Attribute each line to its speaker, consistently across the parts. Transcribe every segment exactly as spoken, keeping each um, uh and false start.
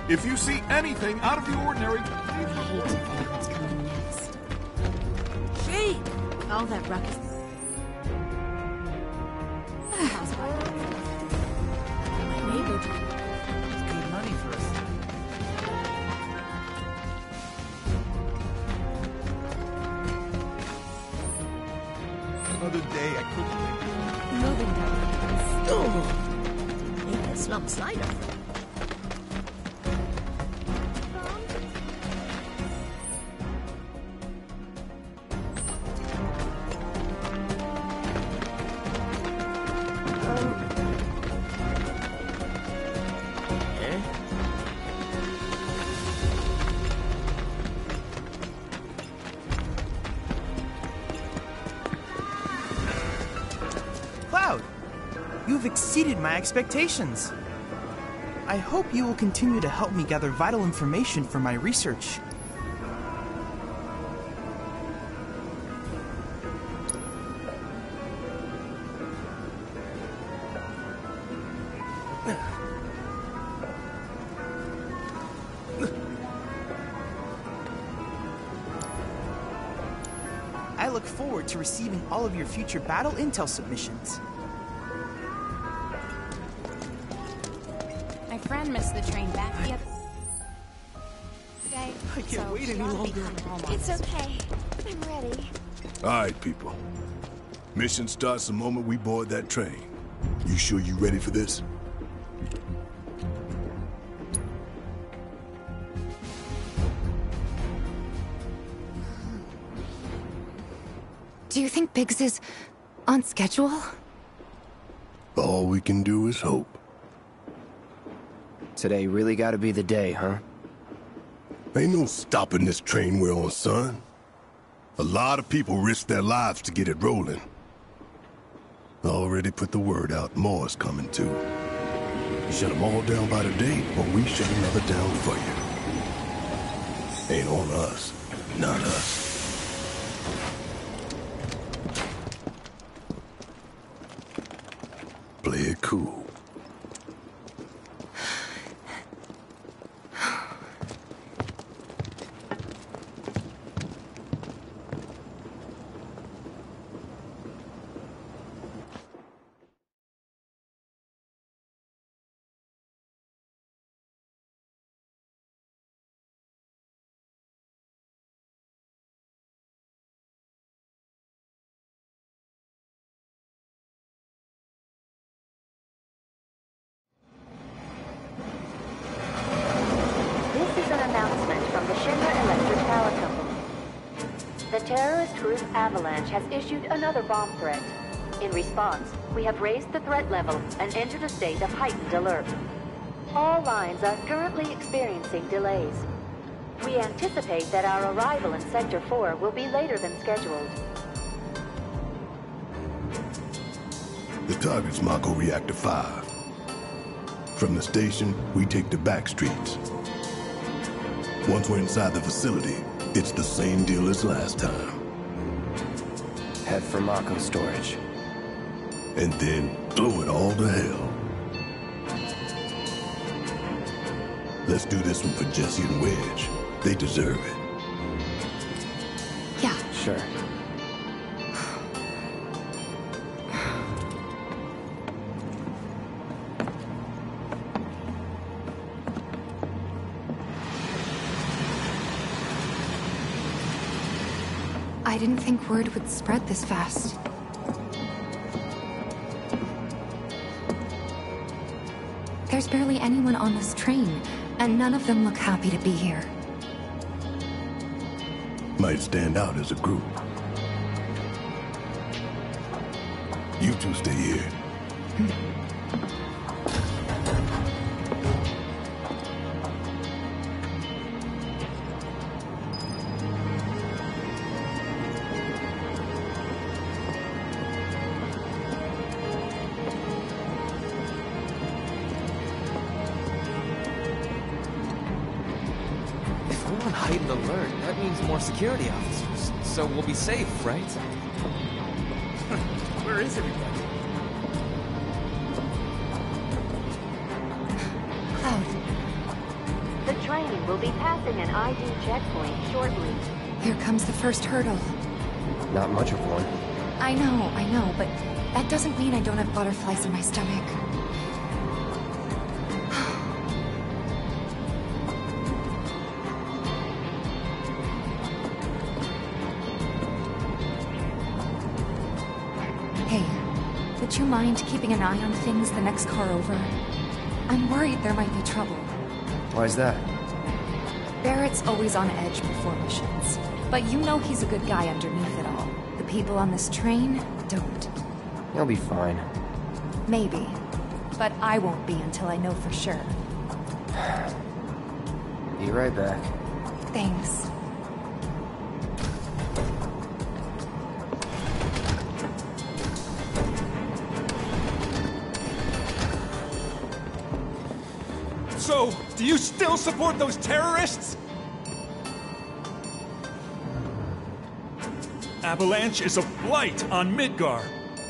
Speaker 1: If you see anything out of the ordinary,
Speaker 2: I hate to figure what's coming next.
Speaker 3: Gee! All that ruckus. My neighbor told me.
Speaker 4: It's good money for us.
Speaker 1: another day I couldn't think of.
Speaker 2: Moving diagrams.
Speaker 3: Oh! Yeah, slump slider.
Speaker 4: Cloud, you've exceeded my expectations. I hope you will continue to help me gather vital information for my research. I look forward to receiving all of your future battle intel submissions.
Speaker 2: My friend missed the train back the other day.
Speaker 4: I can't
Speaker 2: so
Speaker 4: wait
Speaker 2: she
Speaker 4: any
Speaker 2: ought to be
Speaker 4: longer.
Speaker 2: coming home on
Speaker 5: It's
Speaker 2: this.
Speaker 5: okay. I'm ready.
Speaker 6: All right, people. Mission starts the moment we board that train. You sure you ready for this?
Speaker 7: Do you think Biggs is on schedule?
Speaker 6: All we can do is hope.
Speaker 8: Today really gotta be the day, huh?
Speaker 6: Ain't no stopping this train we're on, son. A lot of people risk their lives to get it rolling. I already put the word out, more is coming too. Shut them all down by the day, or we shut another down for you. Ain't on us, not us. Play it cool.
Speaker 9: This is an announcement from the Shinra Electric Power Company. The terrorist group Avalanche has issued another bomb threat. In response, we have raised the threat level and entered a state of heightened alert. All lines are currently experiencing delays. We anticipate that our arrival in Sector four will be later than scheduled.
Speaker 6: The target's Mako Reactor five. From the station, we take the back streets. Once we're inside the facility, it's the same deal as last time.
Speaker 8: Head for Mako storage.
Speaker 6: And then blow it all to hell. Let's do this one for Jesse and Wedge. They deserve it.
Speaker 7: Yeah.
Speaker 8: Sure.
Speaker 7: I didn't think word would spread this fast. There's barely anyone on this train, and none of them look happy to be here.
Speaker 6: Might stand out as a group. You two stay here.
Speaker 4: If we're on heightened alert, that means more security officers. So we'll be safe, right? Where is everybody?
Speaker 7: Cloud,
Speaker 9: plane will be passing an I D checkpoint shortly.
Speaker 7: Here comes the first hurdle.
Speaker 8: Not much of one.
Speaker 7: I know, I know, but that doesn't mean I don't have butterflies in my stomach. Hey, would you mind keeping an eye on things the next car over? I'm worried there might be trouble.
Speaker 8: Why's that?
Speaker 7: Barrett's always on edge before missions. But you know he's a good guy underneath it all. The people on this train don't.
Speaker 8: He'll be fine.
Speaker 7: Maybe. But I won't be until I know for sure.
Speaker 8: Be right back.
Speaker 7: Thanks.
Speaker 1: So, do you still support those terrorists? Avalanche is a blight on Midgar.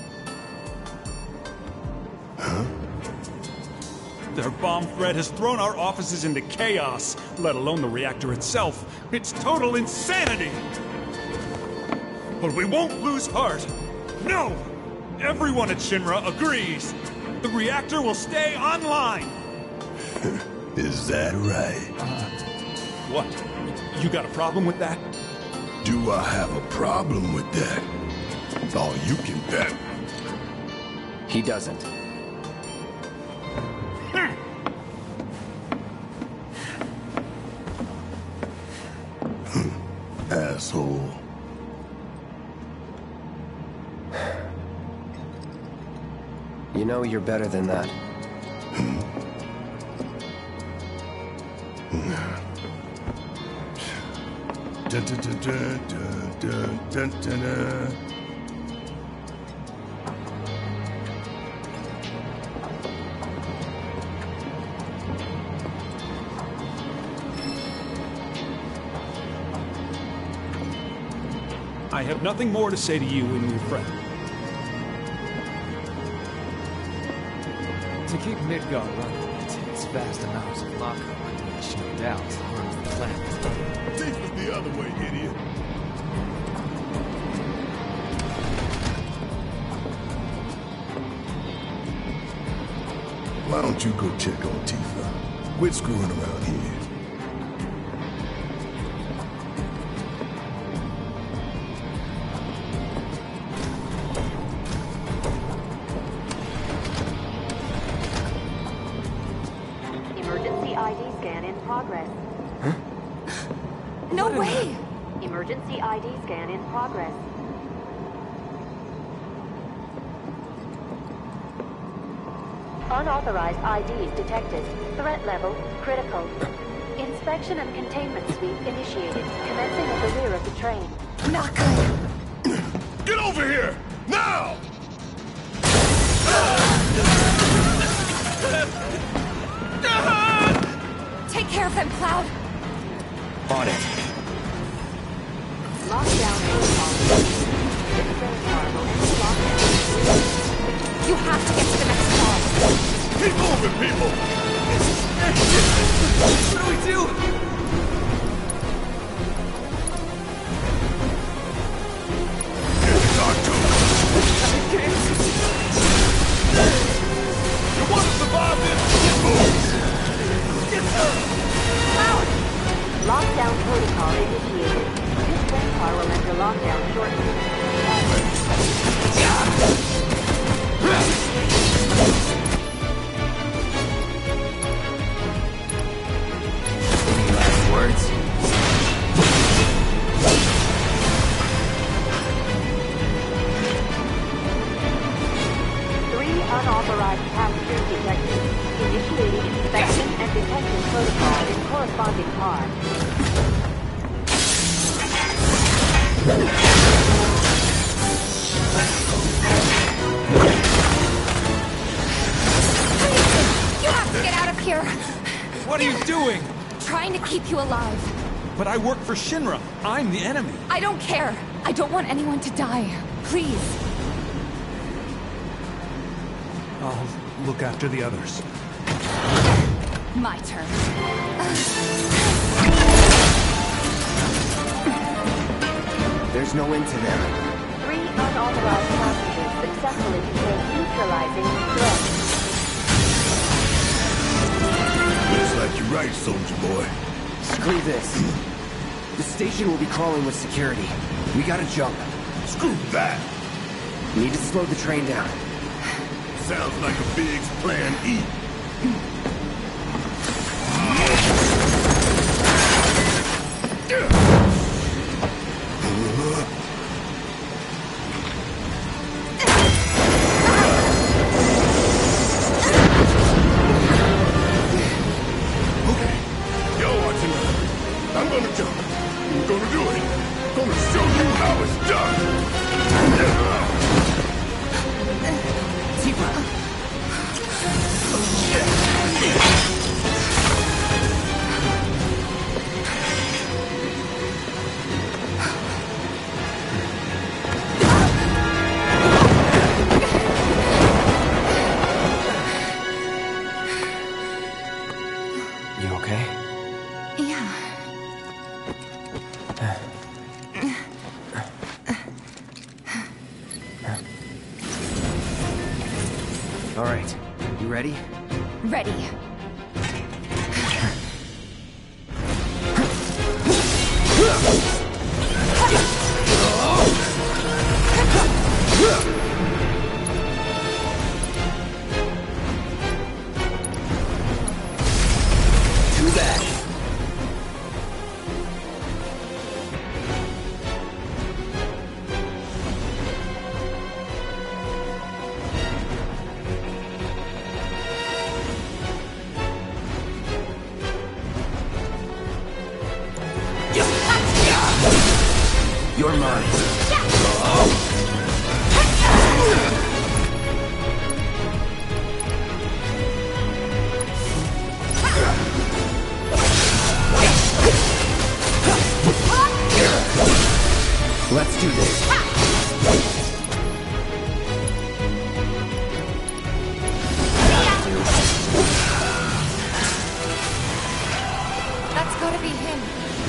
Speaker 6: Huh?
Speaker 1: Their bomb threat has thrown our offices into chaos, let alone the reactor itself. It's total insanity! But we won't lose heart. No! Everyone at Shinra agrees. The reactor will stay online.
Speaker 6: Is that right?
Speaker 1: Uh, what? You got a problem with that?
Speaker 6: Do I have a problem with that? Oh, you can bet.
Speaker 8: He doesn't.
Speaker 6: Asshole.
Speaker 8: You know you're better than that.
Speaker 6: Dun, dun, dun, dun, dun, dun, dun, dun.
Speaker 1: I have nothing more to say to you and your friend.
Speaker 10: To keep Midgar running, it takes vast amounts of Mako radiation down to harm the planet.
Speaker 6: Think of the other way, idiot. Why don't you go check on Tifa? Quit screwing around here.
Speaker 9: Emergency I D scan in progress.
Speaker 8: Huh?
Speaker 7: No way!
Speaker 9: Emergency I D scan in progress. Unauthorized I Ds detected. Threat level critical. Inspection and containment sweep initiated, commencing at the rear of the train.
Speaker 7: Not good!
Speaker 6: Get over here! Now!
Speaker 7: Take care of them, Cloud!
Speaker 8: On it.
Speaker 9: Lockdown protocol. This train car will enter lockdown.
Speaker 7: You have to get to the next car!
Speaker 6: Keep moving, people!
Speaker 10: What do we do?
Speaker 6: Get the talk to him. You want to survive this? Move!
Speaker 9: Lockdown protocol initiated. This train car will enter lockdown shortly.
Speaker 8: Any last words?
Speaker 9: Three unauthorized passengers detected. Initiating inspection and detection protocol in corresponding car.
Speaker 7: You have to get out of here!
Speaker 1: What are you doing?
Speaker 7: Trying to keep you alive.
Speaker 1: But I work for Shinra. I'm the enemy.
Speaker 7: I don't care. I don't want anyone to die. Please.
Speaker 1: I'll look after the others.
Speaker 7: My turn.
Speaker 8: There's no end to them.
Speaker 9: Three unauthorized passengers successfully contained neutralizing threat.
Speaker 6: Looks like you're right, soldier boy.
Speaker 8: Screw this. The station will be crawling with security. We gotta jump.
Speaker 6: Screw that.
Speaker 8: Need to slow the train down.
Speaker 6: Sounds like a Biggs plan E. I'm gonna jump. I'm gonna do it. Gonna show you how it's done.
Speaker 8: Tifa. You okay?
Speaker 7: Yeah.
Speaker 8: All right. You ready?
Speaker 7: Ready.
Speaker 8: Too bad. You're mine. Let's do this.
Speaker 7: That's gotta be him.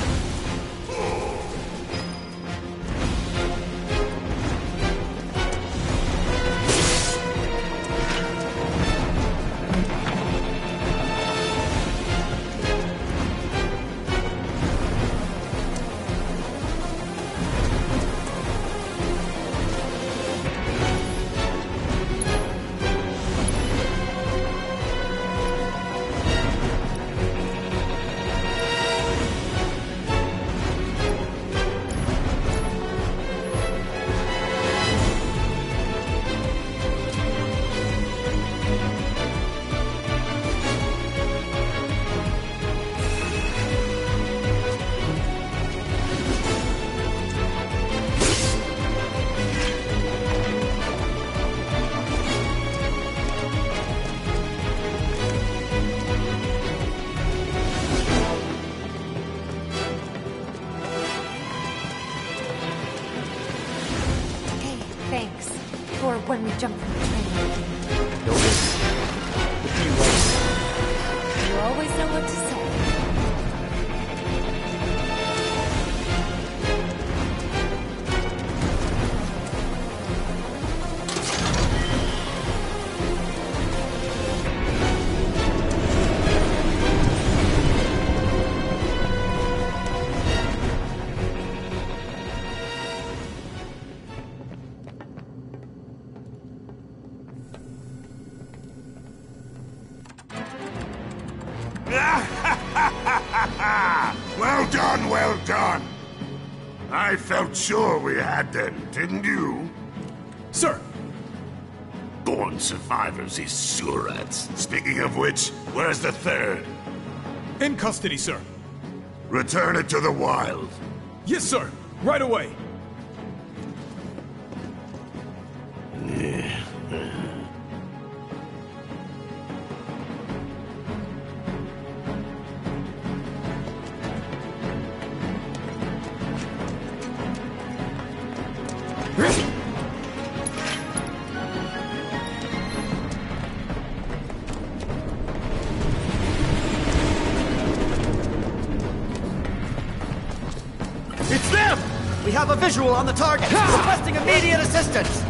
Speaker 7: Thanks. For when we jump from the train.
Speaker 8: No worries. If you like.
Speaker 7: You always know what to say.
Speaker 6: Well done, well done. I felt sure we had them, didn't you?
Speaker 1: Sir!
Speaker 6: Born survivors, these surats. Speaking of which, where's the third?
Speaker 1: In custody, sir.
Speaker 6: Return it to the wild.
Speaker 1: Yes, sir. Right away.
Speaker 8: visual on the target. Requesting immediate assistance.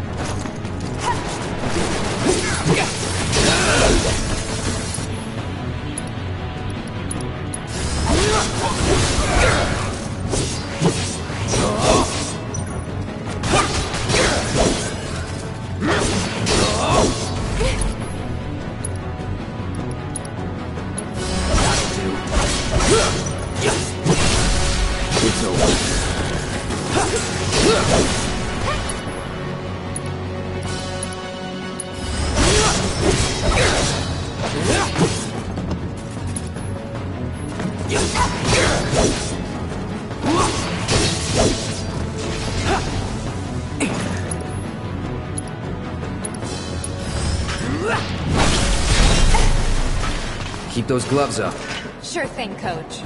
Speaker 10: It's over. Keep those gloves up.
Speaker 7: Sure thing, Coach.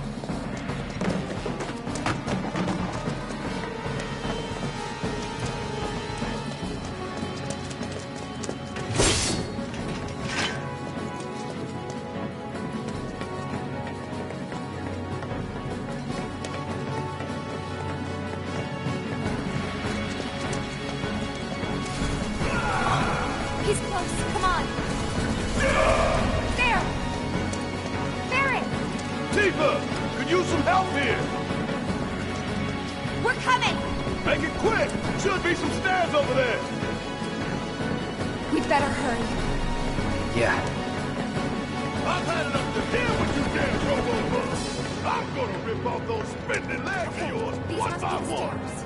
Speaker 7: He's close. Come on. There! Barret!
Speaker 6: Tifa! Could use some help here!
Speaker 7: We're coming!
Speaker 6: Make it quick! Should be some stairs over there!
Speaker 7: We'd better hurry.
Speaker 10: Yeah.
Speaker 6: I've had enough to hear what you damn robo-bugs! I'm gonna rip off those spindly legs of yours,
Speaker 7: These
Speaker 6: one
Speaker 7: must
Speaker 6: by
Speaker 7: be the
Speaker 6: one!
Speaker 7: stairs.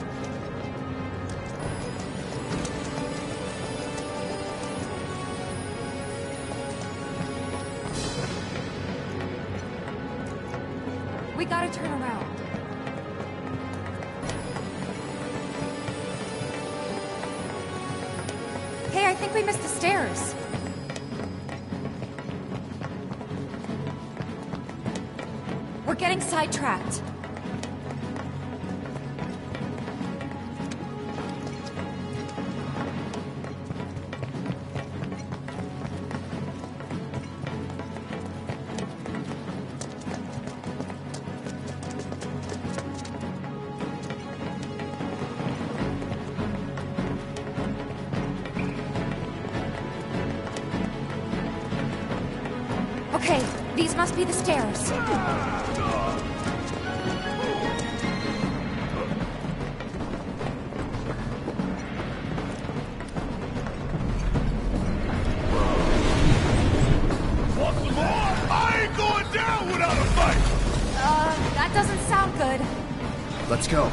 Speaker 7: We gotta turn around. Hey, I think we missed the stairs. We're getting sidetracked. Okay, these must be the stairs.
Speaker 6: Want some more? I ain't going down without a fight!
Speaker 7: Uh, that doesn't sound good.
Speaker 10: Let's go.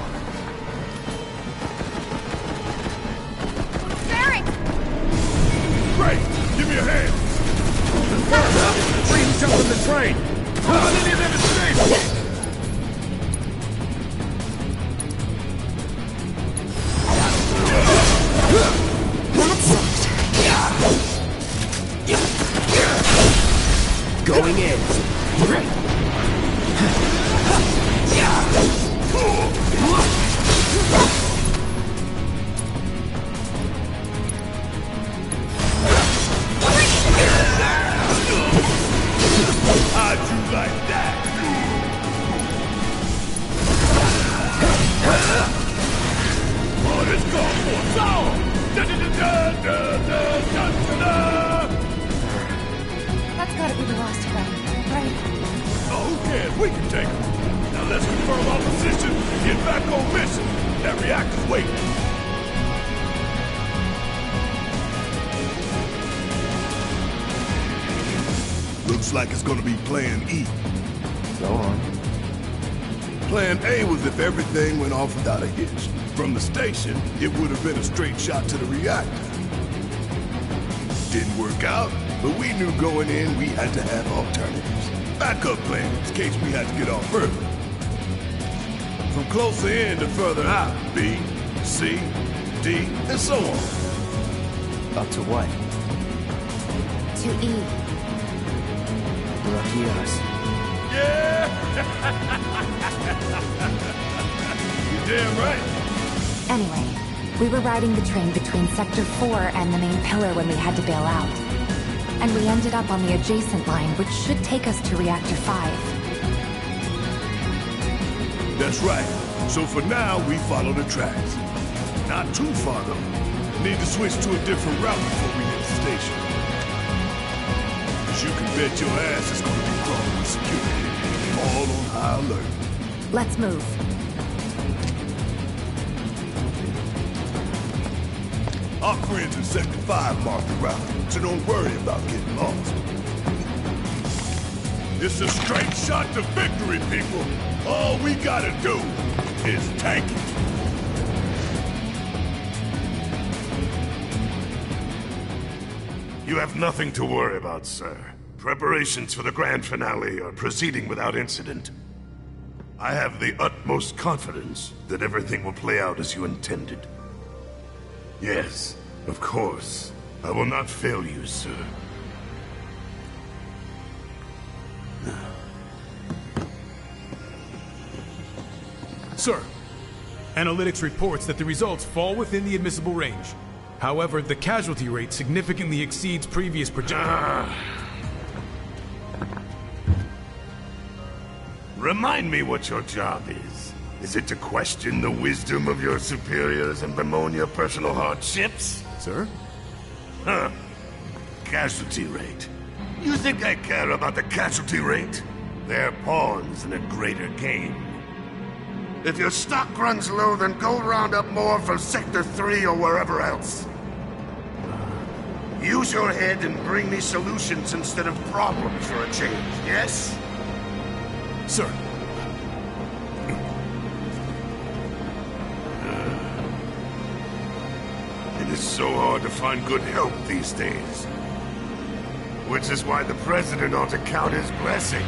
Speaker 7: Barret!
Speaker 6: Great! Give me a hand!
Speaker 10: Freeze jump from the train!
Speaker 6: Come on, any of them escape!
Speaker 8: Going in.
Speaker 6: How'd you like that? Oh, this calls for a song! Da da da da da da da da!
Speaker 7: That's gotta be the last of them, right?
Speaker 6: Oh, who cares? We can take them. Now let's confirm our position and get back on mission. That reactor's waiting. Looks like it's gonna be Plan E.
Speaker 10: Go on.
Speaker 6: Plan A was if everything went off without a hitch. From the station, it would have been a straight shot to the reactor. Didn't work out, but we knew going in we had to have alternatives. Backup plans in case we had to get off further. From closer in to further out, B, C, D, and so on.
Speaker 10: Up to what?
Speaker 7: To E.
Speaker 10: Lucky us.
Speaker 6: Yeah! You're damn right.
Speaker 7: Anyway, we were riding the train between Sector four and the main pillar when we had to bail out. And we ended up on the adjacent line, which should take us to Reactor five.
Speaker 6: That's right. So for now, we follow the tracks. Not too far, though. Need to switch to a different route before we hit the station. Cause you can bet your ass is gonna be crawling with security. All on high alert.
Speaker 7: Let's move.
Speaker 6: Our friends in Sector five marked the route, so don't worry about getting lost. It's a straight shot to victory, people! All we gotta do is tank it.
Speaker 11: You have nothing to worry about, sir. Preparations for the grand finale are proceeding without incident. I have the utmost confidence that everything will play out as you intended. Yes, of course. I will not fail you, sir.
Speaker 12: Sir, analytics reports that the results fall within the admissible range. However, the casualty rate significantly exceeds previous projections.
Speaker 11: Ah. Remind me what your job is. Is it to question the wisdom of your superiors and bemoan your personal hardships?
Speaker 12: Sir?
Speaker 11: Huh. Casualty rate. You think I care about the casualty rate? They're pawns in a greater game. If your stock runs low, then go round up more from Sector three or wherever else. Use your head and bring me solutions instead of problems for a change, yes?
Speaker 12: Sir.
Speaker 11: It is so hard to find good help these days. Which is why the President ought to count his blessings.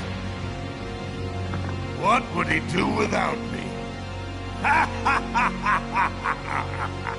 Speaker 11: What would he do without me? Ha ha ha ha ha ha ha!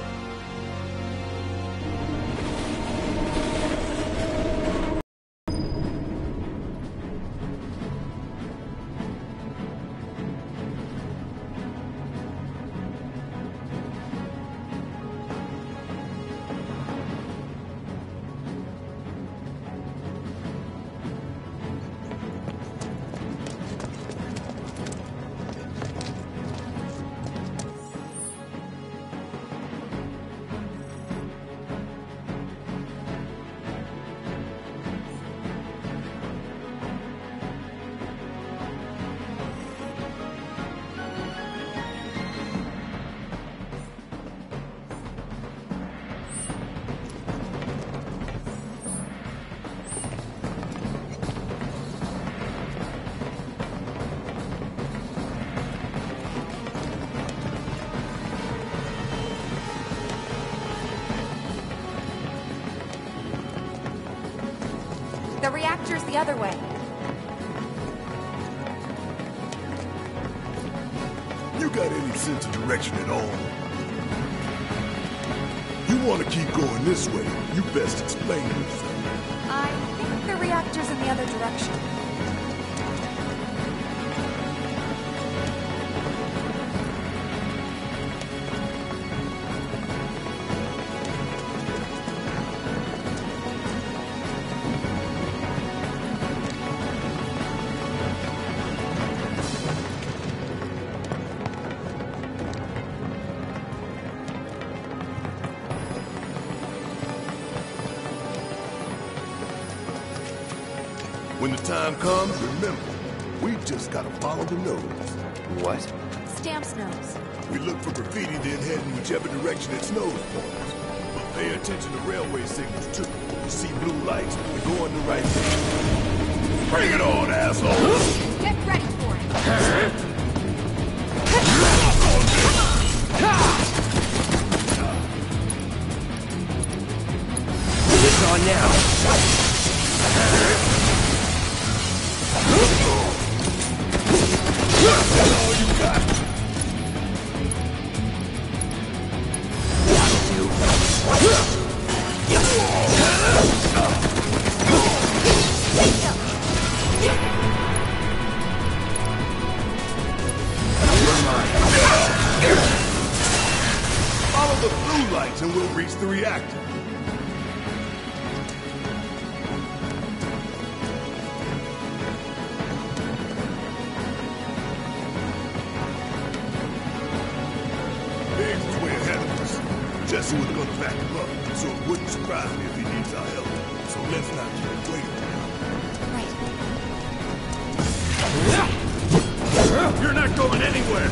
Speaker 7: The reactor's the other way.
Speaker 6: You got any sense of direction at all? You want to keep going this way, you best explain yourself.
Speaker 7: I think the reactor's in the other direction.
Speaker 6: When the time comes, remember, we just gotta follow the nose.
Speaker 8: What?
Speaker 7: Stamp's nose.
Speaker 6: We look for graffiti, then head in whichever direction its nose points. But pay attention to railway signals, too. You see blue lights, we go in the right direction. Bring it on, asshole!
Speaker 7: Get ready for it.
Speaker 8: It's on now.
Speaker 6: That's all you got. Follow the blue lights and we'll reach the reactor. Biggs is way ahead of us. Jesse was gonna back him up, so it wouldn't surprise me if he needs our help. So let's not keep him waiting.
Speaker 1: You're not going anywhere!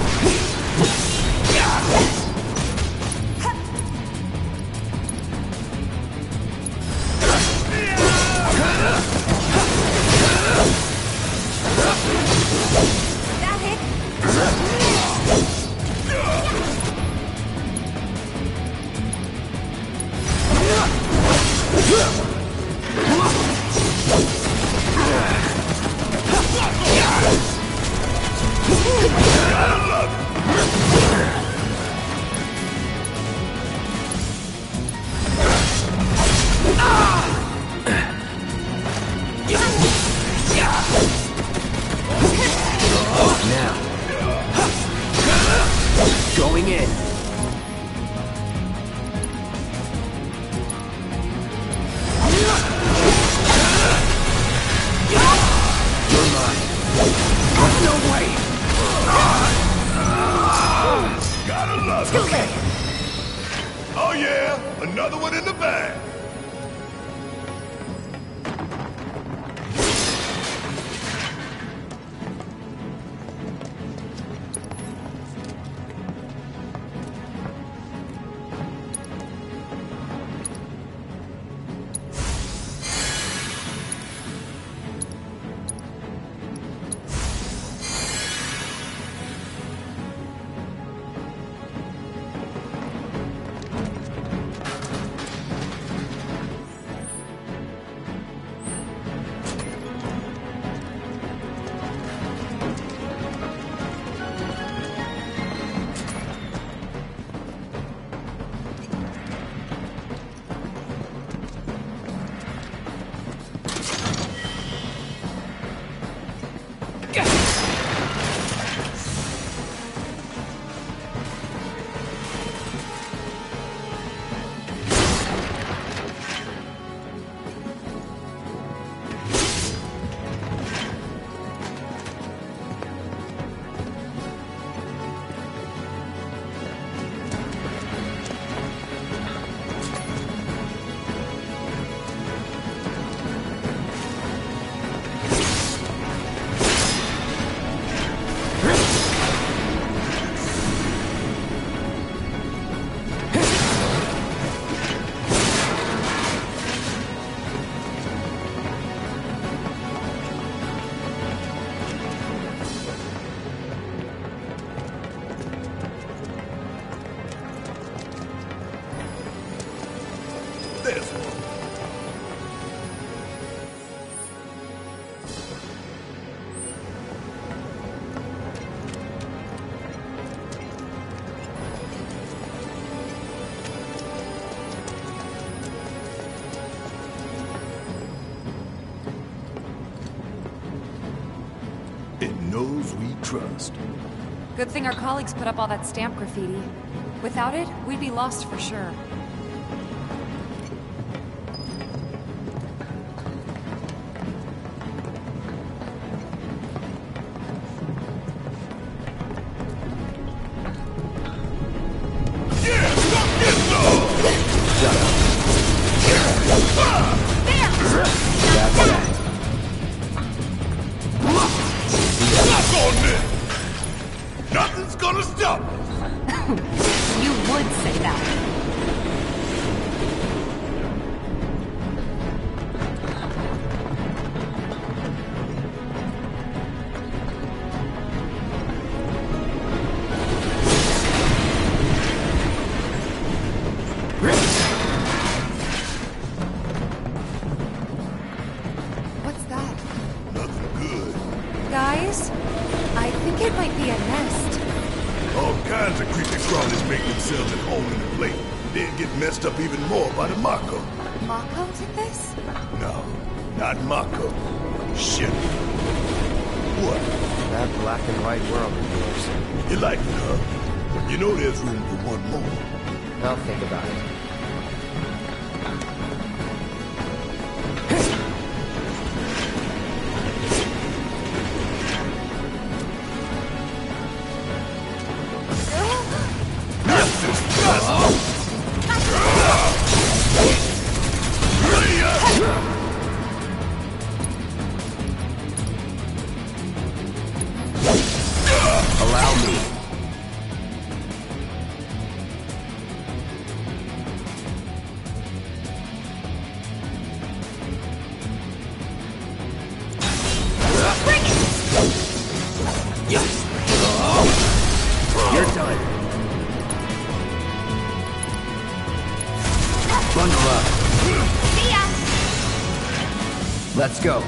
Speaker 2: That hit?
Speaker 8: Now. Going in. You're mine. No way.
Speaker 6: Gotta love it. Okay. Oh yeah, another one in the bag. There's one. It knows we trust.
Speaker 7: Good thing our colleagues put up all that stamp graffiti. Without it, we'd be lost for sure.
Speaker 6: Nothing's gonna stop us.
Speaker 7: You would say that. What's that?
Speaker 6: Nothing good.
Speaker 7: Guys, I think it might be a nest.
Speaker 6: All kinds of creepy crawlies make themselves at home in the plate, then get messed up even more by the Mako.
Speaker 7: Mako did this?
Speaker 6: No, not Mako. Shit. What?
Speaker 8: That black and white world of yours.
Speaker 6: You like it, huh? You know there's room for one more.
Speaker 8: I'll think about it. Allow me. You're done. Bundle up.
Speaker 5: See ya.
Speaker 8: Let's go.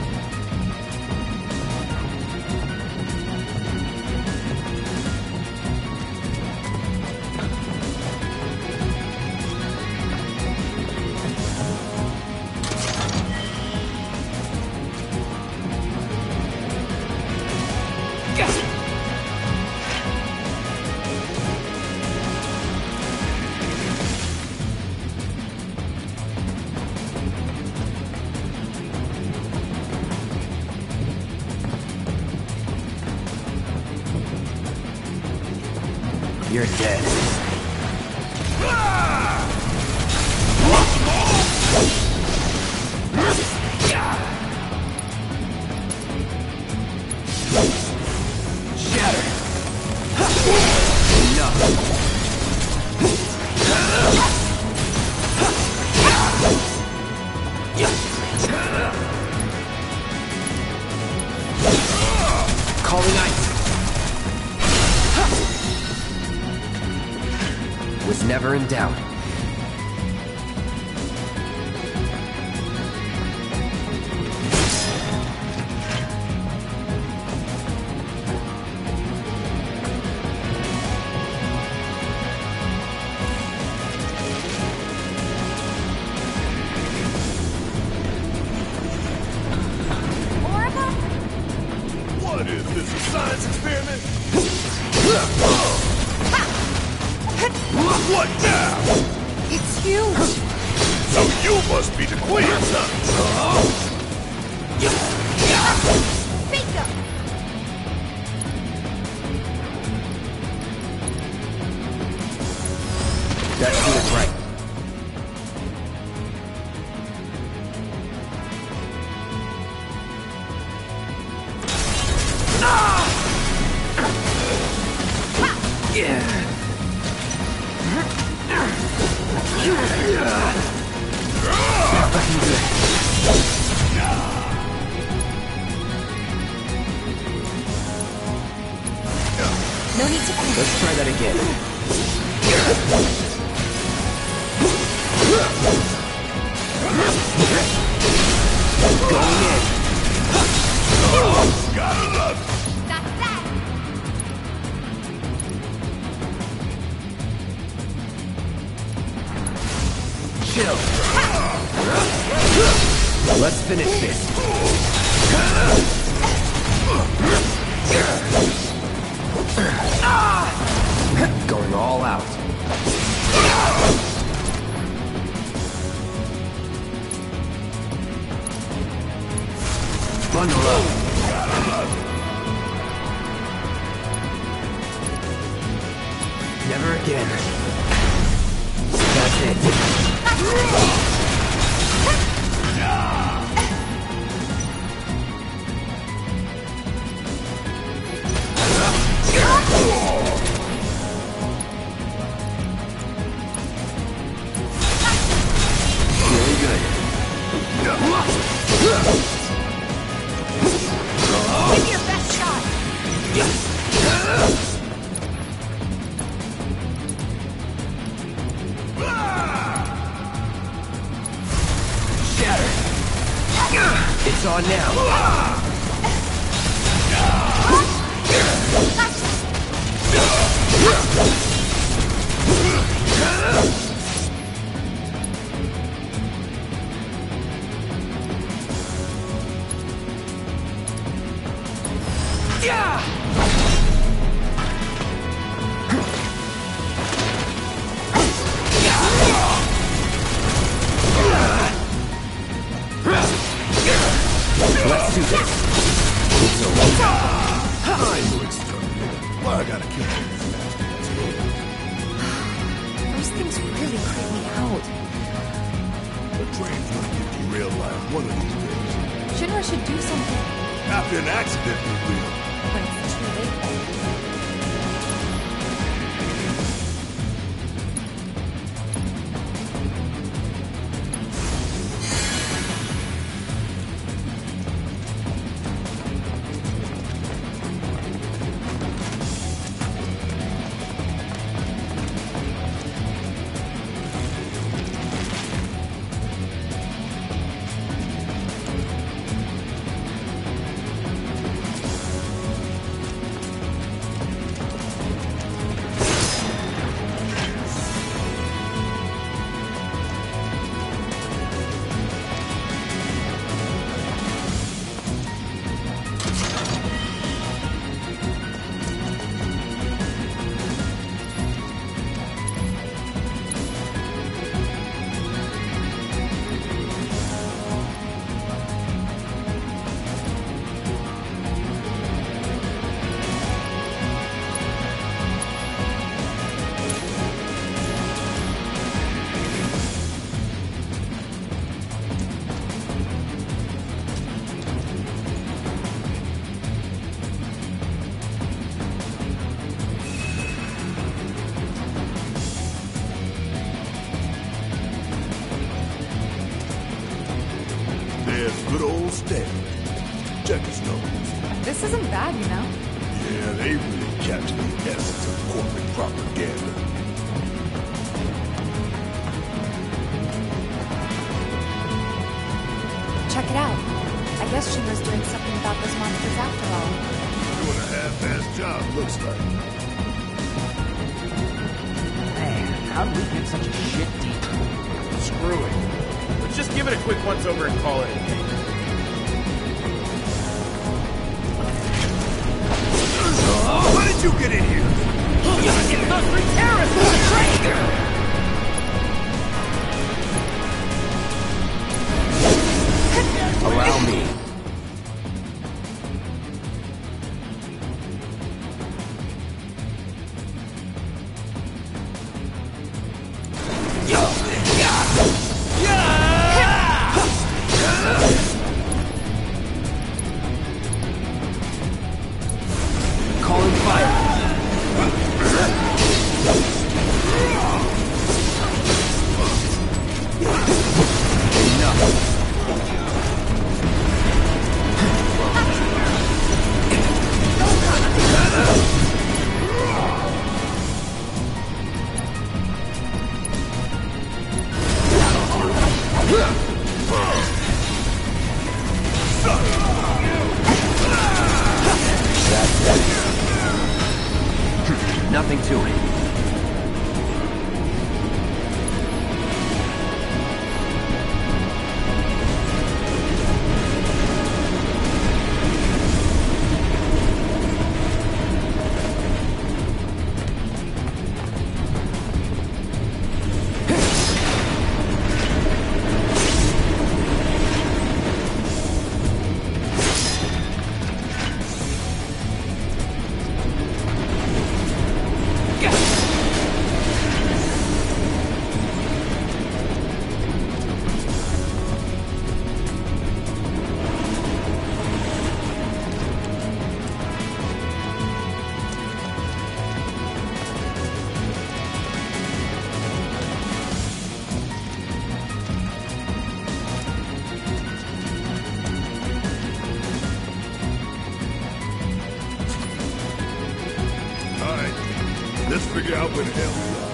Speaker 8: You're dead. Shatter. Enough. Calling ice. Was never in doubt.
Speaker 11: What is this, a science experiment? What now?
Speaker 5: It's huge.
Speaker 11: So you must be the queen, son.
Speaker 5: Bingo.
Speaker 8: That's do it right. Yeah. Looking good.
Speaker 7: No need to panic.
Speaker 8: Let's try that again. Going in.
Speaker 11: Oh, gotta love it.
Speaker 5: That's that.
Speaker 8: Chill. Let's finish this. Going all out. Bundle up. Never again. That's it. Really good.
Speaker 5: Give me your best shot.
Speaker 8: Shatter. It's on now. Yeah! Let's do this. It's over.
Speaker 11: I know it's tough. Why I gotta kill you?
Speaker 7: Those things really creep me out.
Speaker 6: The train's gonna get derailed like one of these days.
Speaker 7: Shinra should do something.
Speaker 6: After an accident, we will.
Speaker 7: When it's too late, though.
Speaker 6: Good old Stanley. Check his nose.
Speaker 7: This isn't bad, you know?
Speaker 6: Yeah, they really captured the essence of corporate propaganda.
Speaker 7: Check it out. I guess Shinra's doing something about those monsters after all.
Speaker 6: Doing a half-assed job, looks like.
Speaker 8: Man, how did we get such a shit detail?
Speaker 13: Screw it. Let's just give it a quick once-over and call it a day.
Speaker 6: How did you get in here?
Speaker 13: It's those three terrorists on the train!
Speaker 8: Allow me. Calling fire. Nothing to it.
Speaker 6: Let's figure out where the hell we are.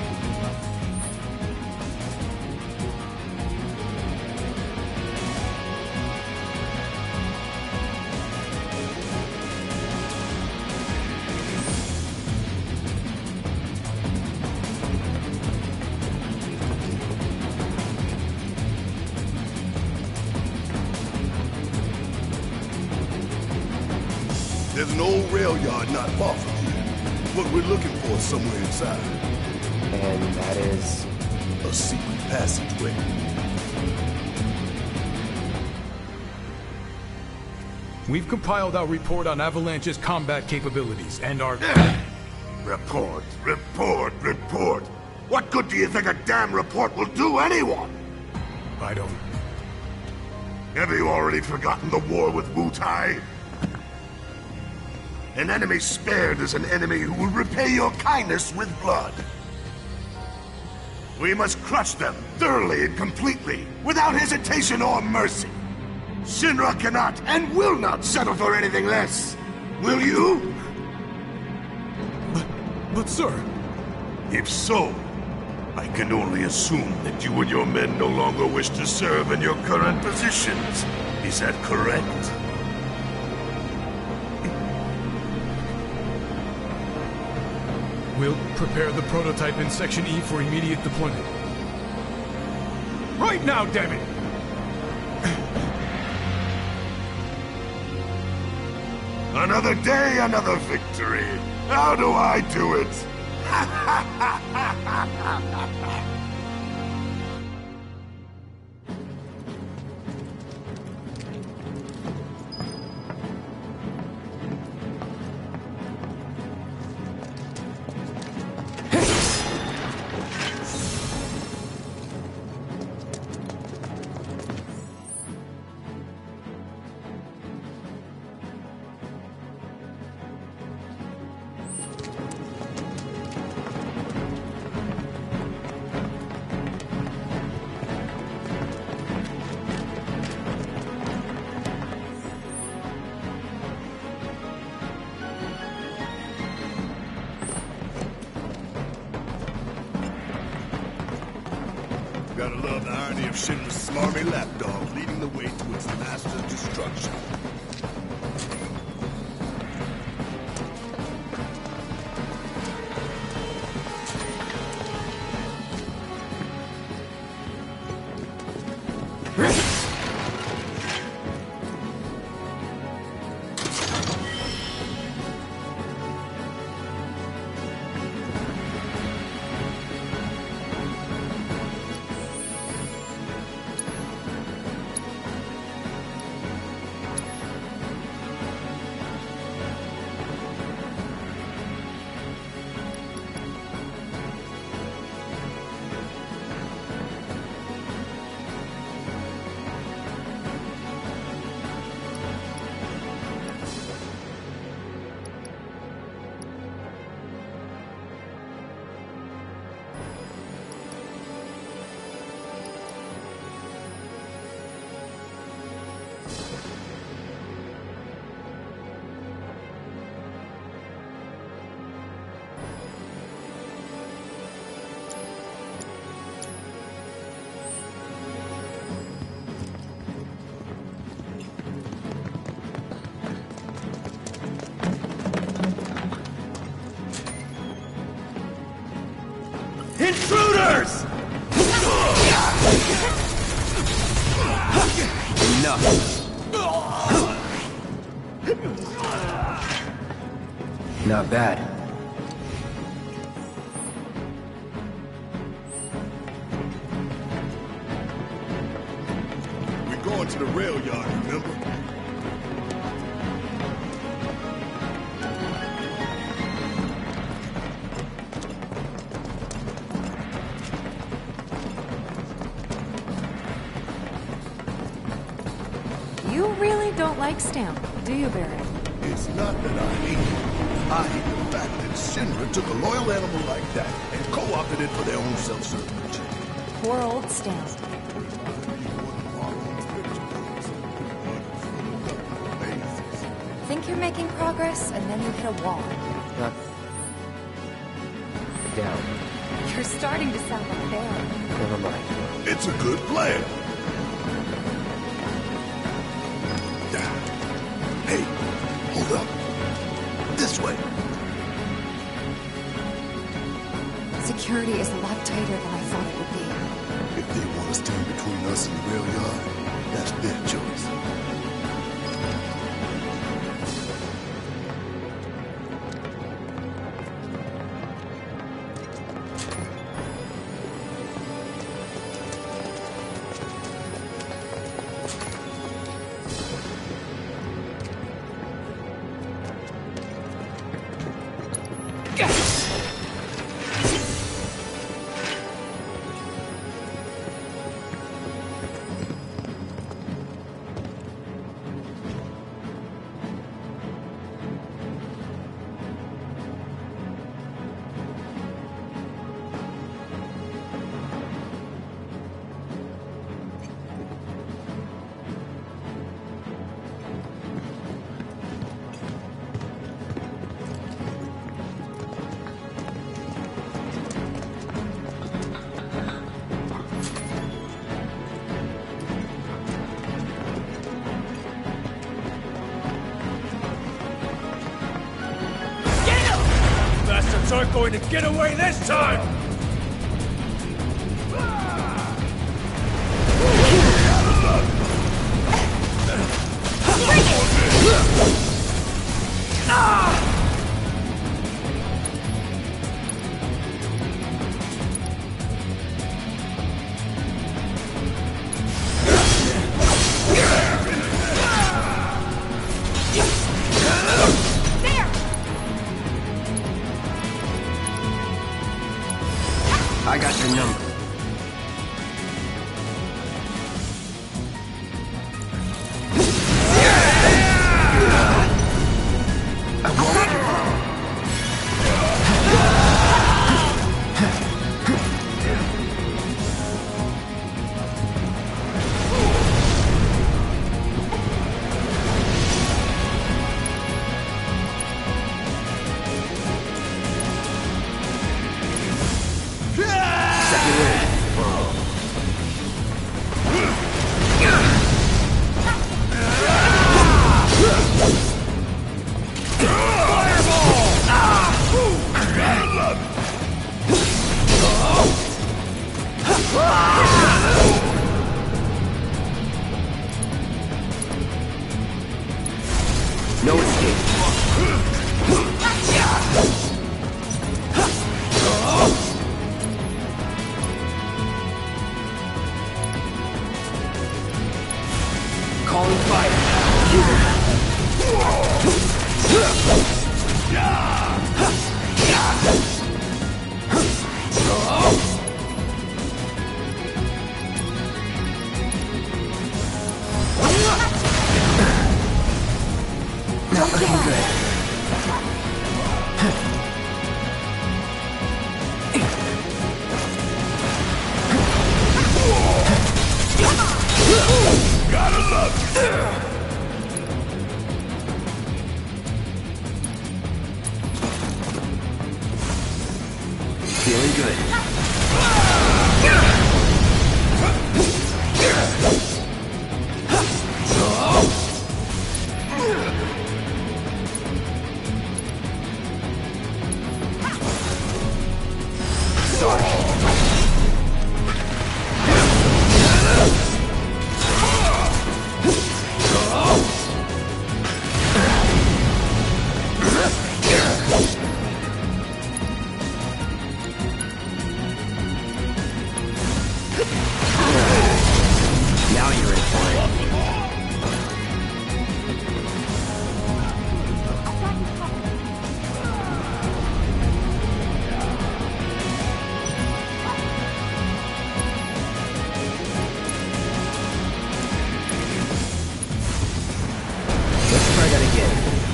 Speaker 6: There's an old rail yard not far from here. What we're looking for is somewhere inside.
Speaker 8: And that is?
Speaker 6: A secret passageway.
Speaker 12: We've compiled our report on Avalanche's combat capabilities and our...
Speaker 11: Report, report, report. What good do you think a damn report will do anyone?
Speaker 12: I don't...
Speaker 11: Have you already forgotten the war with Wutai? An enemy spared is an enemy who will repay your kindness with blood. We must crush them thoroughly and completely, without hesitation or mercy. Shinra cannot and will not settle for anything less. Will you?
Speaker 12: But, but sir...
Speaker 11: If so, I can only assume that you and your men no longer wish to serve in your current positions. Is that correct?
Speaker 12: We'll prepare the prototype in Section E for immediate deployment. Right now, damn it!
Speaker 11: Another day, another victory. How do I do it?
Speaker 6: Gotta love the irony of Shinra's smarmy lapdog leading the way to its master's destruction.
Speaker 8: Intruders! Enough. Not bad.
Speaker 6: We're going to the rail yard, remember?
Speaker 7: You really don't like Stamp, do you, Barret?
Speaker 6: It's not that I hate it. I hate the fact that Shinra took a loyal animal like that and co-opted it for their own self-serving.
Speaker 7: Poor old Stamp. Think you're making progress, and then you hit a wall.
Speaker 8: Not... down.
Speaker 7: You're starting to sound like Barret.
Speaker 8: Never mind.
Speaker 6: It's a good plan. Hey, hold up. This way.
Speaker 7: Security is a lot tighter than I thought it would be.
Speaker 6: If they want to stand between us and the rail yard, that's their choice.
Speaker 1: aren't going to get away this time!
Speaker 8: I got your number. No escape. Calling fire. Not looking good.
Speaker 11: Gotta love it.
Speaker 8: Feeling good. Now you're in for it. Let's try that again.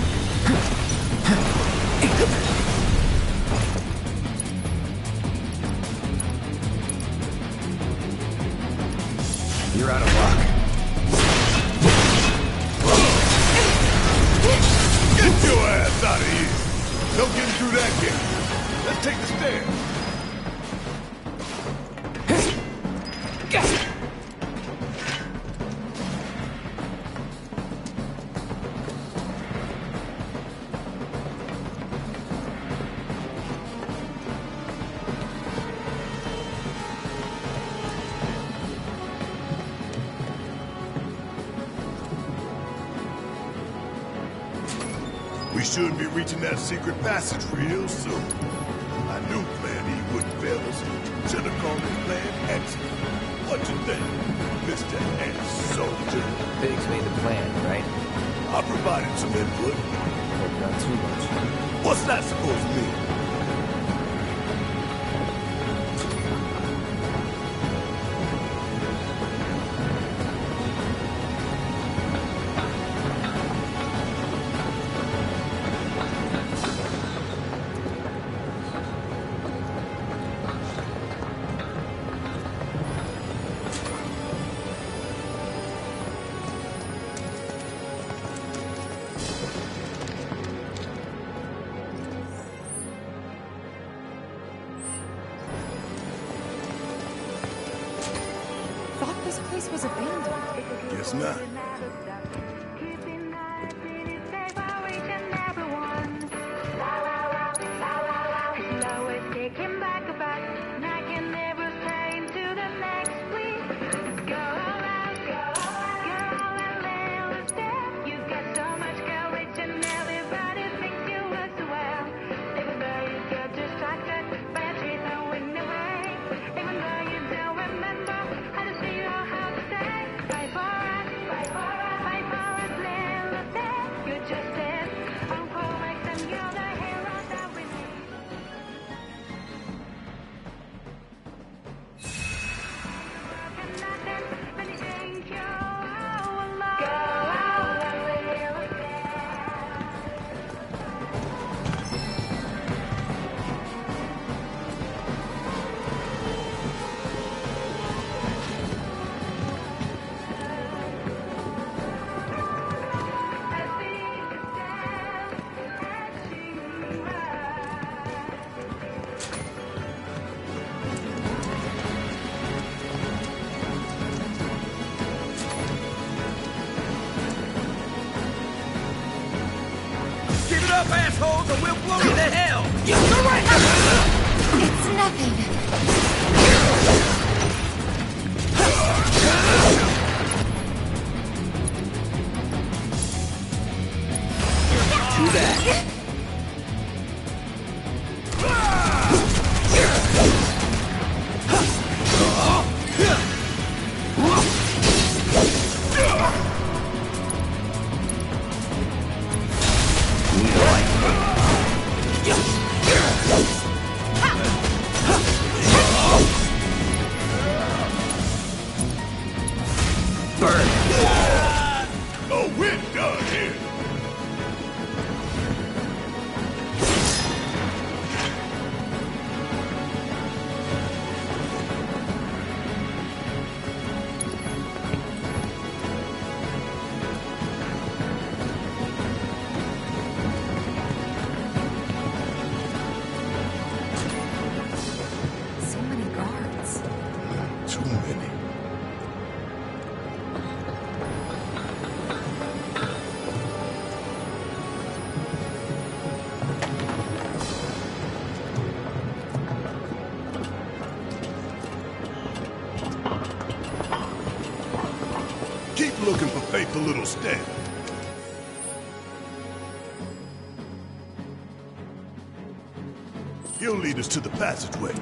Speaker 8: You're out of luck.
Speaker 11: Get your ass out of here! No getting through that gate. Let's take the stairs. We should be reaching that secret passage real soon. I knew Plan E wouldn't fail us. Should have called it Plan X. What you think, Mister Ex-Soldier?
Speaker 10: Biggs made the plan, right?
Speaker 11: I provided some input.
Speaker 10: Hope not too much.
Speaker 11: What's that supposed to mean?
Speaker 7: Thought this place was abandoned.
Speaker 11: Guess not.
Speaker 14: up, assholes, or we'll blow you to hell!
Speaker 7: It's nothing.
Speaker 8: Too bad.
Speaker 11: Oh, we're done here.
Speaker 7: So many guards.
Speaker 6: Too many.
Speaker 11: Keep looking for Faith a little step. He'll lead us to the passageway.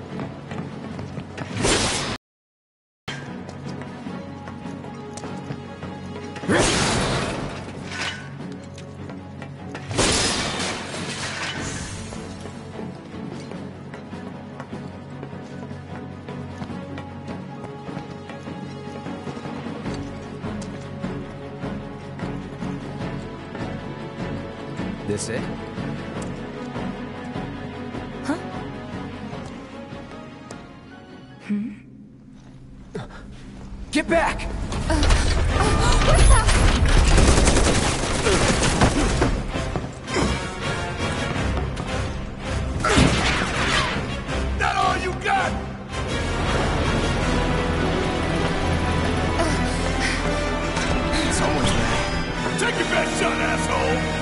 Speaker 8: This it?
Speaker 7: Huh? Hmm?
Speaker 8: Get back!
Speaker 11: That all you got?
Speaker 8: Someone's back.
Speaker 11: Take your best shot, asshole!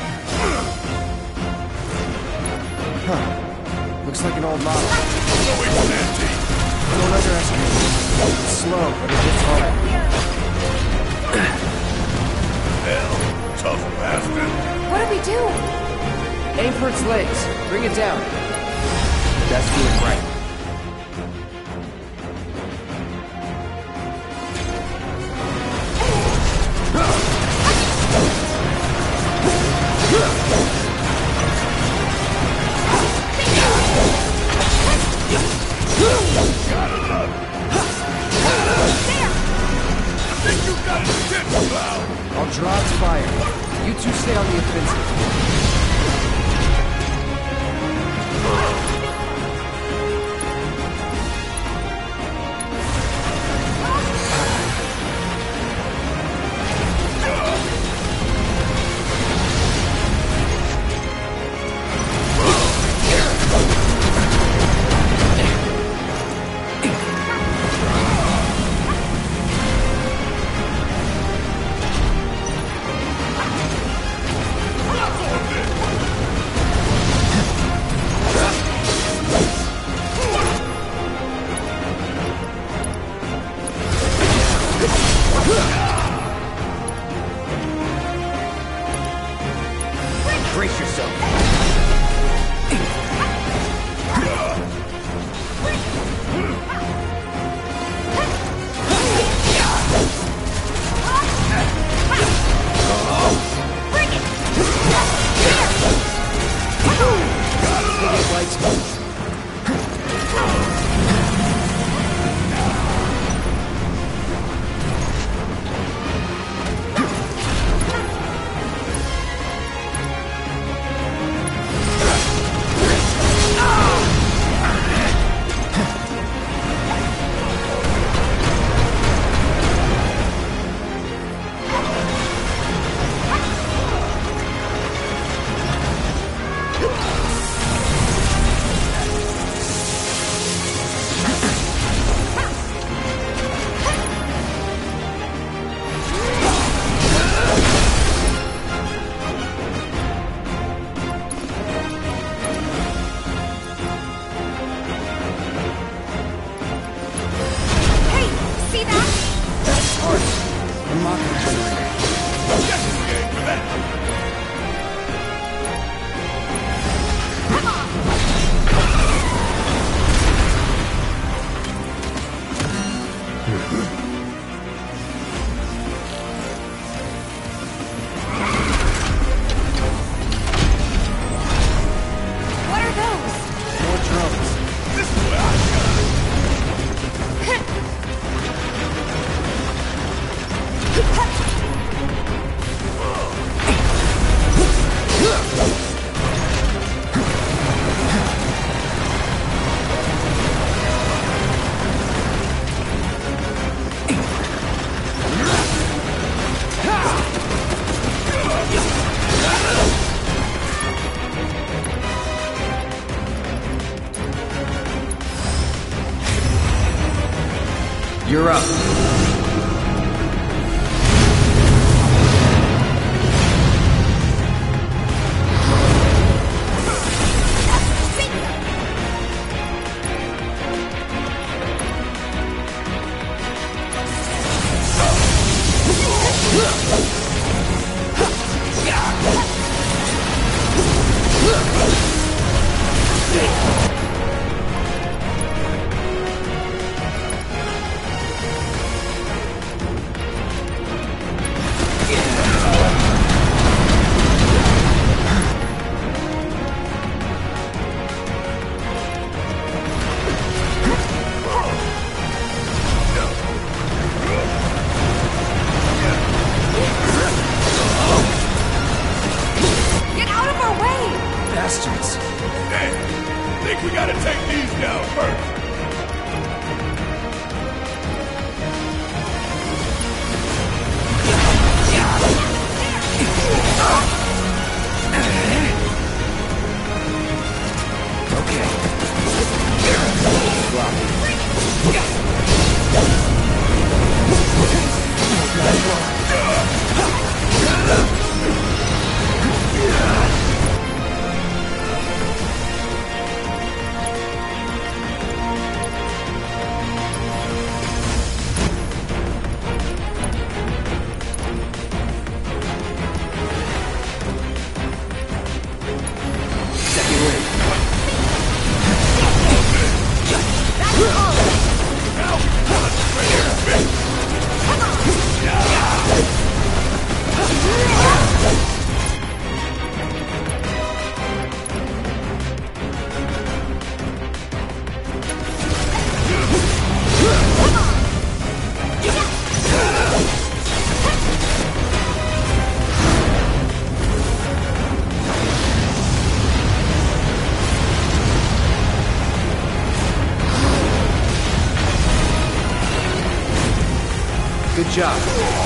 Speaker 8: Huh. Looks like an old model.
Speaker 11: No insanity!
Speaker 8: Don't underestimate it. It's slow, but it gets hard.
Speaker 11: Hell, tough bastard.
Speaker 7: What do we do?
Speaker 8: Aim for its legs. Bring it down. That's doing right. I'll draw its fire. You two stay on the offensive.
Speaker 7: What are those?
Speaker 10: More drones.
Speaker 11: This is what I
Speaker 8: You're up.
Speaker 7: Get out of our way!
Speaker 8: Bastards.
Speaker 11: Hey, think we gotta take these down first.
Speaker 8: Good job.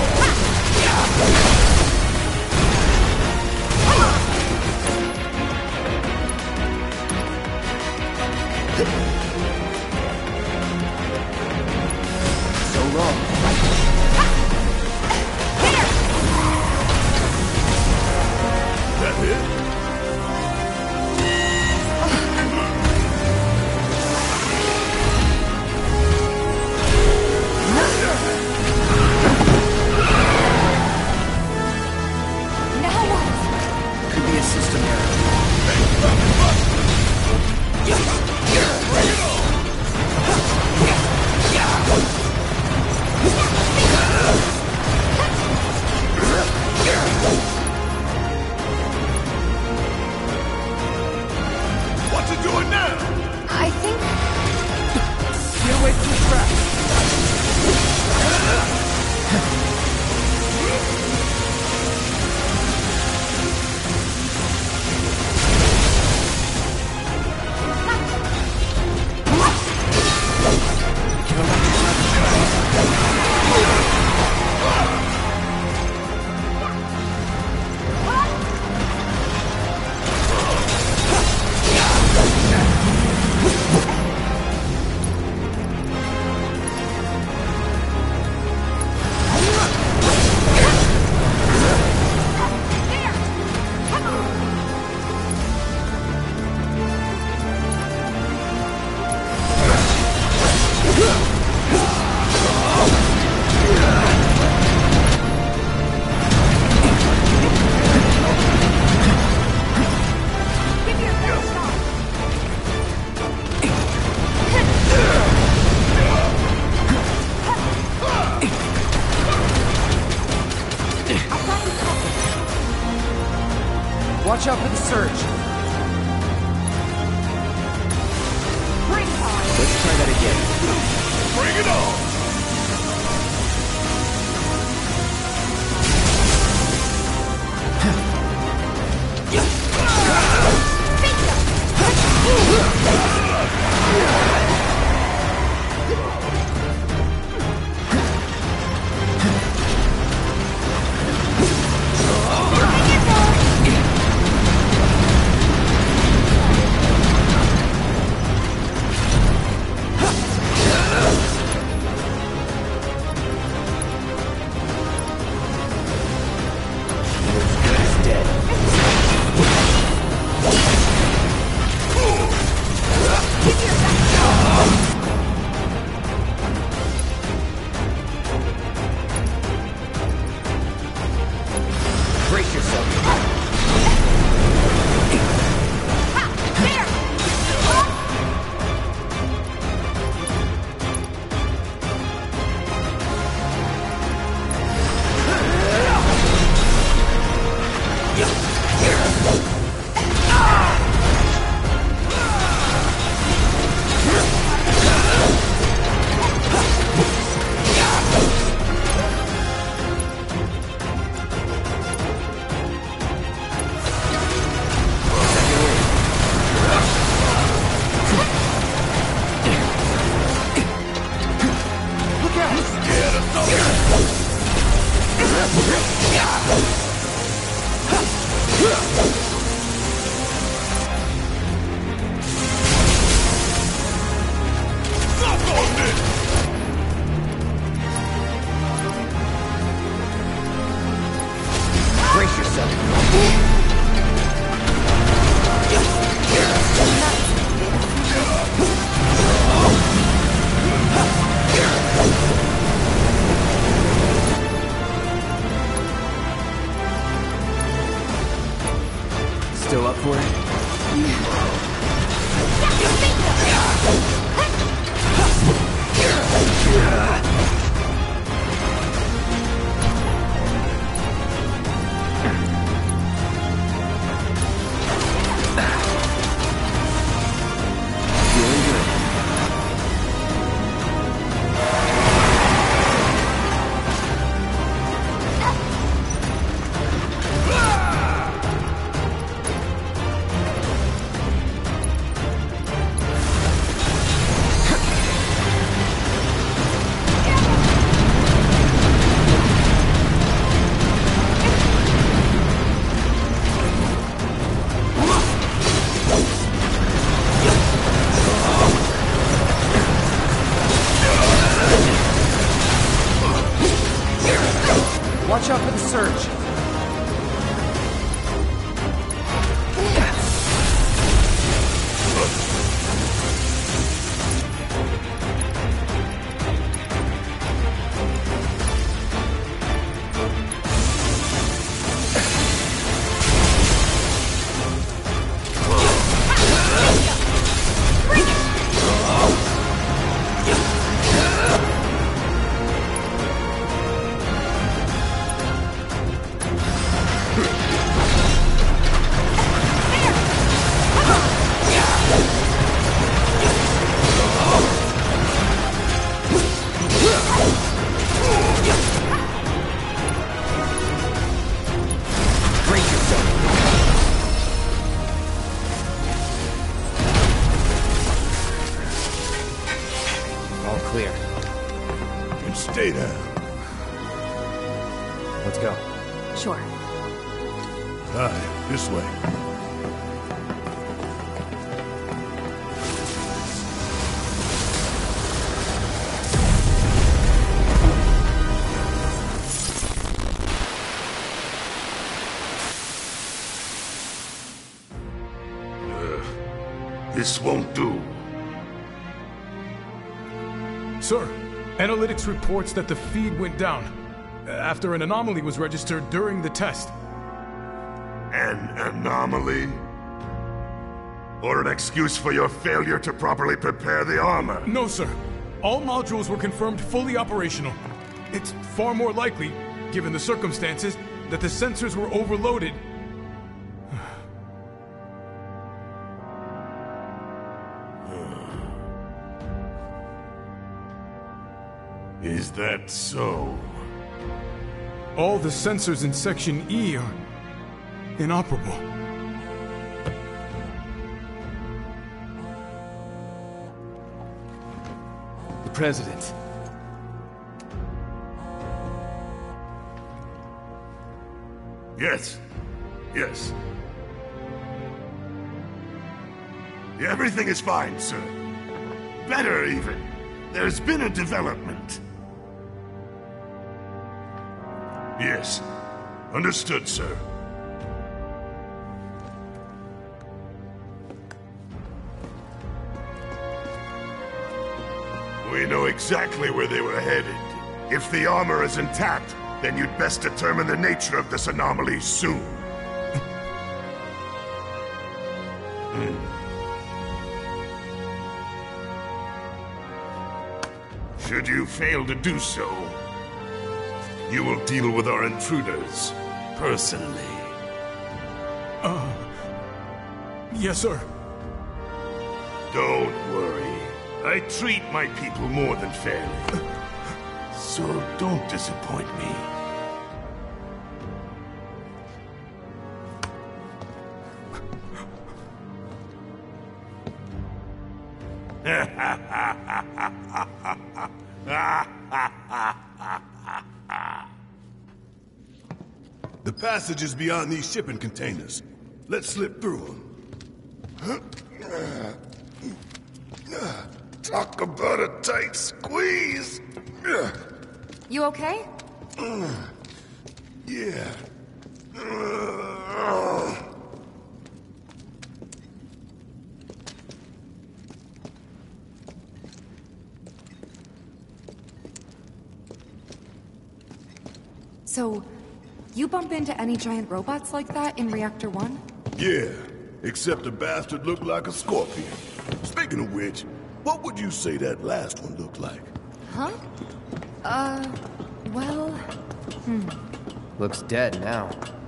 Speaker 8: So long.
Speaker 11: That it?
Speaker 8: Could be a system error. Watch out for the surge.
Speaker 5: Bring it on!
Speaker 8: Let's try that again.
Speaker 11: Bring it on!
Speaker 8: Still up for it? Feeling good. Watch out for the surge. All clear.
Speaker 6: And stay down.
Speaker 8: Let's go.
Speaker 3: Sure.
Speaker 6: Aye, this way.
Speaker 11: This won't do.
Speaker 12: Sir, analytics reports that the feed went down after an anomaly was registered during the test.
Speaker 11: An anomaly? Or an excuse for your failure to properly prepare the armor?
Speaker 12: No, sir. All modules were confirmed fully operational. It's far more likely, given the circumstances, that the sensors were overloaded.
Speaker 11: Is that so?
Speaker 12: All the sensors in Section E are inoperable.
Speaker 10: The President.
Speaker 11: Yes. Yes. Everything is fine, sir. Better, even. There's been a development. Yes. Understood, sir. We know exactly where they were headed. If the armor is intact, then you'd best determine the nature of this anomaly soon. Hmm. Should you fail to do so, you will deal with our intruders personally.
Speaker 12: Uh... Yes, sir.
Speaker 11: Don't worry. I treat my people more than fairly. So don't disappoint me.
Speaker 6: The passage is beyond these shipping containers. Let's slip through them.
Speaker 11: Talk about a tight squeeze.
Speaker 7: You okay?
Speaker 6: Yeah.
Speaker 7: So, you bump into any giant robots like that in Reactor one?
Speaker 6: Yeah, except the bastard looked like a scorpion. Speaking of which, what would you say that last one looked like?
Speaker 7: Huh? Uh, well... Hmm.
Speaker 8: Looks dead now.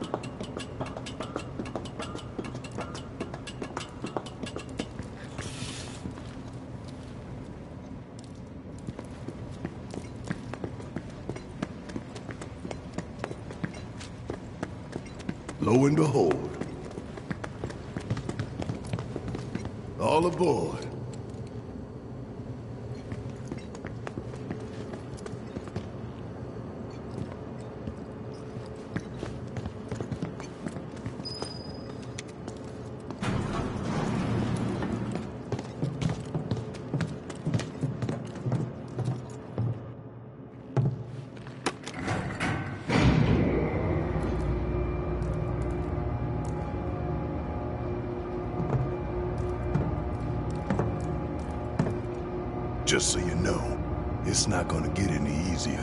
Speaker 6: Lo and behold. All aboard. Just so you know, it's not gonna get any easier.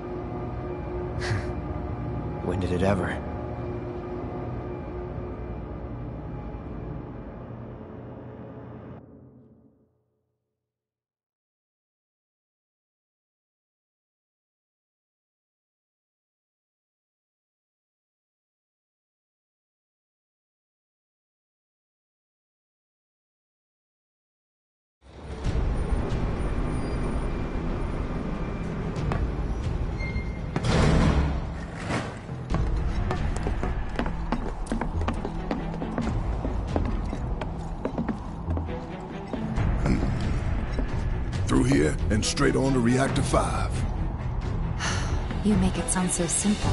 Speaker 8: When did it ever?
Speaker 6: Through here and straight on to Reactor five.
Speaker 7: You make it sound so simple.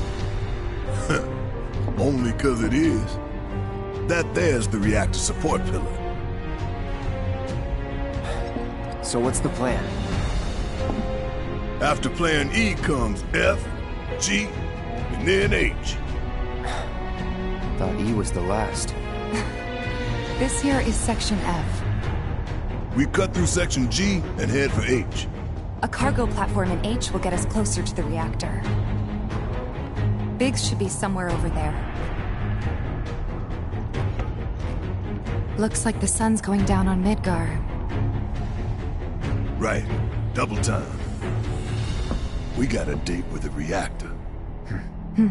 Speaker 6: Only 'cause it is. That there's the reactor support pillar.
Speaker 8: So what's the plan?
Speaker 6: After plan E comes F, G, and then H.
Speaker 8: Thought E was the last.
Speaker 7: This here is Section F.
Speaker 6: We cut through Section G and head for H.
Speaker 7: A cargo platform in H will get us closer to the reactor. Biggs should be somewhere over there. Looks like the sun's going down on Midgar.
Speaker 6: Right. Double time. We got a date with the reactor.
Speaker 7: Hmm.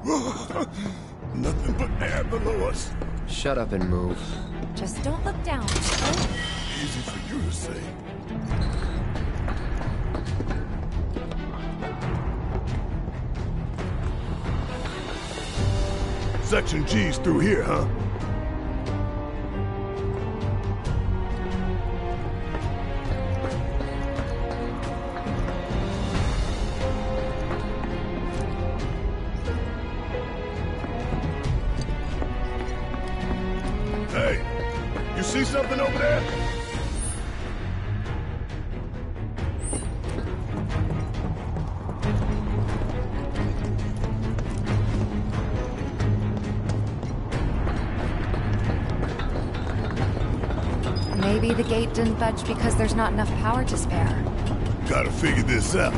Speaker 6: Nothing but air below us.
Speaker 8: Shut up and move.
Speaker 7: Just don't look down.
Speaker 6: Easy for you to say. Section G's through here, huh? Hey, you see something over there?
Speaker 7: Maybe the gate didn't budge because there's not enough power to spare.
Speaker 6: Gotta figure this out.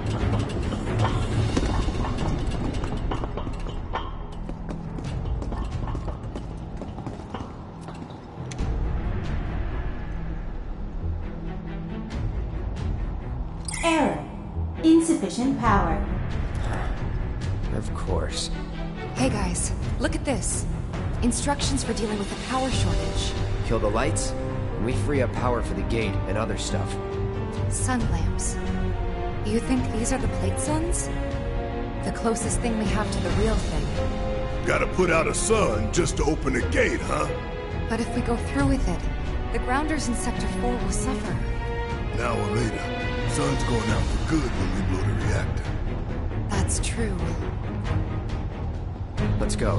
Speaker 2: Error. Insufficient power.
Speaker 8: Of course.
Speaker 7: Hey guys, look at this. Instructions for dealing with the power shortage.
Speaker 8: Kill the lights, and we free up power for the gate and other stuff.
Speaker 7: Sun lamps. You think these are the plate suns? The closest thing we have to the real thing.
Speaker 6: Gotta put out a sun just to open the gate, huh?
Speaker 7: But if we go through with it, the grounders in Sector four will suffer.
Speaker 6: Now or later, sun's going out for good when we blow the reactor.
Speaker 7: That's true.
Speaker 8: Let's go.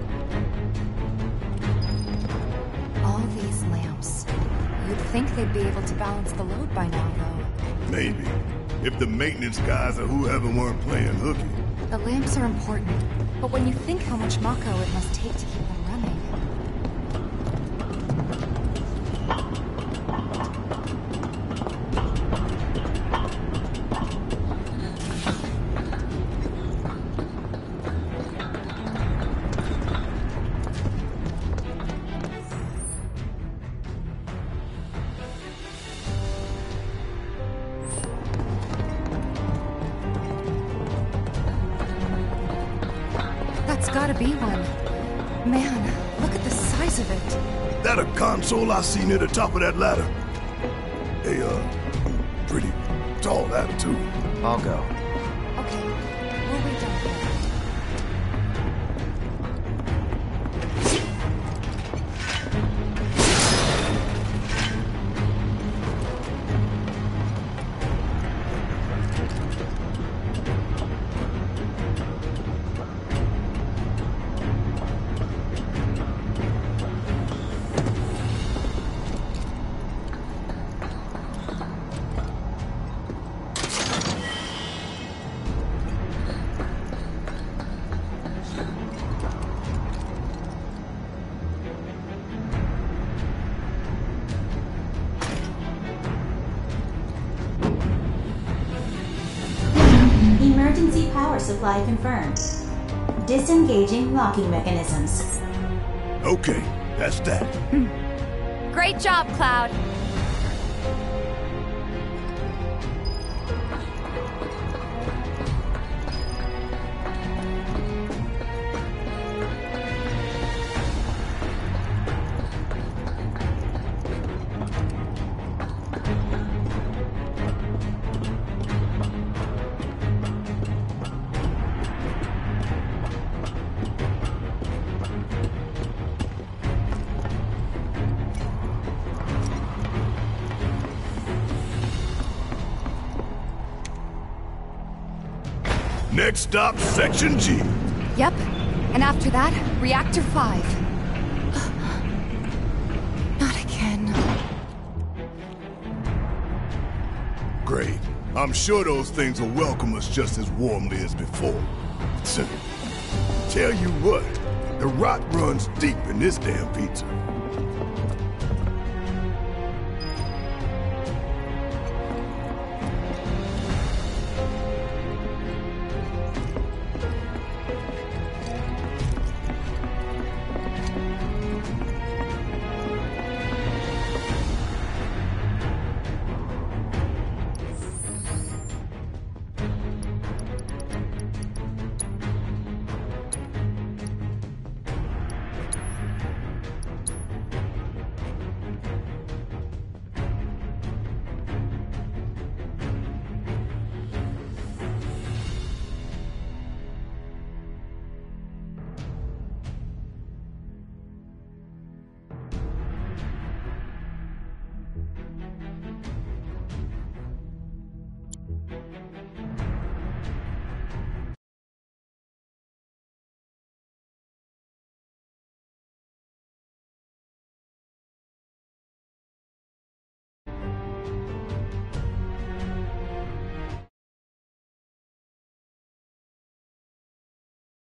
Speaker 7: All these lamps. You'd think they'd be able to balance the load by now, though.
Speaker 6: Maybe. If the maintenance guys or whoever weren't playing hooky.
Speaker 7: The lamps are important, but when you think how much Mako it must take to keep them running... That's gotta be one. Man, look at the size of it.
Speaker 6: That a console I see near the top of that ladder? Hey, uh, pretty tall ladder, too.
Speaker 8: I'll go.
Speaker 7: Okay, we'll wait down here.
Speaker 2: Emergency power supply confirmed. Disengaging locking mechanisms.
Speaker 6: Okay, that's that.
Speaker 7: Great job, Cloud.
Speaker 6: Next stop, Section G.
Speaker 7: Yep, and after that, Reactor five. Not again.
Speaker 6: Great. I'm sure those things will welcome us just as warmly as before. Tell you what, the rot runs deep in this damn pizza.